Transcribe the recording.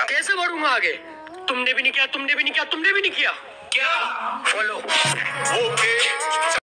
कैसे बढ़ूंगा आगे? तुमने भी नहीं किया, तुमने भी नहीं किया, तुमने भी नहीं किया। क्या बोलो। ओके